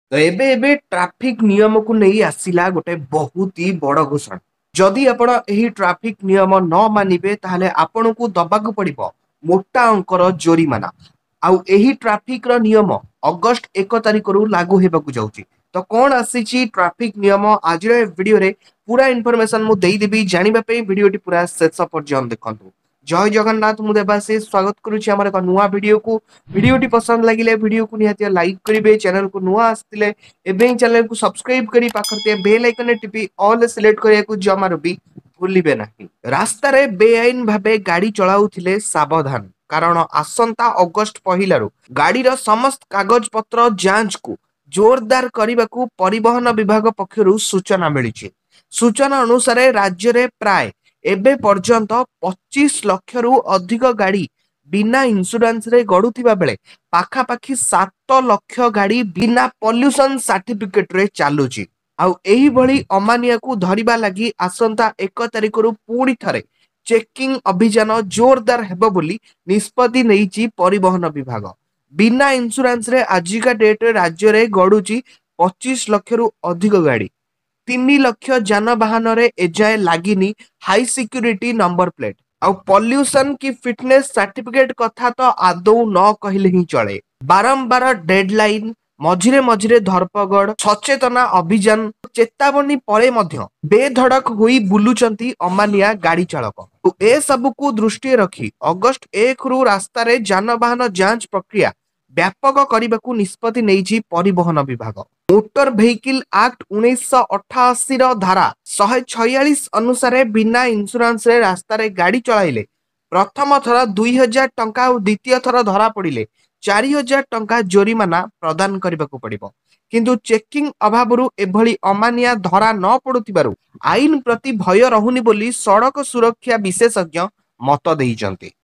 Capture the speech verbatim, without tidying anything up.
तो एबे एबे ट्रैफिक नियम को नहीं आसिला गोटे बहुत ही बड़ घोषणा। जदि आपण एही ट्रैफिक नियम न मानिबे ताहले आपणକୁ दबाकू पड़िबो मोटा अंकर जोरिमाना। आउ एही ट्रैफिक रो नियम अगस्त एक तारिख रु लागू हेबाकू जाउची। तो कौन आसीची ट्रैफिक नियम आज वीडियो रे पूरा इन्फॉर्मेशन मु देई देबी जानिबा पे वीडियोटी पूरा शेष पर्यंत देखंतु। जय जगन्नाथ मु देवाशीष स्वागत करूची हमर एक नुवा वीडियो को। वीडियोटी पसंद लागिले वीडियो को निहाती लाइक करिवे, चैनल को नुवा आस्तिले एबे चैनल को सब्सक्राइब करी पाखरते बेल आइकन टिपी ऑल सिलेक्ट करिया को जमारो भी भूलिबे नाही। रास्ता रे बेआईन भाबे गाड़ी चलाउथिले सावधान, कारण आसंता अगस्त पहिलारू गाड़ीर समस्त कागज पत्र जांच को जोरदार करने परिवहन विभाग पक्षरु सूचना मिली। सूचना अनुसार राज्य रे प्राय एबे पर्यंत पच्चीस लक्ष रु अधिक गाड़ी बिना इंश्योरेंस रे गड़ुथिबा बेले पाखापाखि सात लक्ष गाड़ी बिना पॉल्यूशन सर्टिफिकेट रे चालुची। आउ एही भली अमानिया को धरिबा लगी आसंता एक तारिख रु पूरी थरे चेकिंग अभियान जोरदार हेबो बोली निष्पत्ति नैची परिवहन विभाग। बिना इंश्योरेंस रे आजिका डेट रे राज्य रे गड़ुची पच्चीस लक्ष रु अधिक गाड़ी। तीन लक्ष जानवाहन रे एजाए लागिनी हाई सिक्योरिटी नंबर प्लेट। आउ पॉल्यूशन की फिटनेस सर्टिफिकेट कथा तो आदौ न कहले ही चले। बारंबार डेडलाइन मझिरे मझिरे धरपगड़ सचेतना अभियान चेतावनी परे मध्य बेधड़क हुई बुलुचंती अमानिया गाड़ी चालक। तो ए सब को दृष्टि रखी अगस्त एक रु रास्ता रे जानवाहन जांच प्रक्रिया व्यापक करने को निष्पत्ति नैची परिवहन विभाग। मोटर व्हीकल एक्ट उन्नीस अठाशी धारा एक सौ छियालीस अनुसार बिना इंश्योरेंस रे रास्ता रे गाड़ी चलाइले प्रथम थर दुई हजार टंका और द्वितीय थर धरा पड़िले चारि हजार टंका जोरिमाना प्रदान करने को पड़िबो। किंतु चेकिंग अभावरु एभली अमानिया धरा न पड़ुथिबारु आईन प्रति भय रहुनी बोली सड़क सुरक्षा विशेषज्ञ मत देइचंती।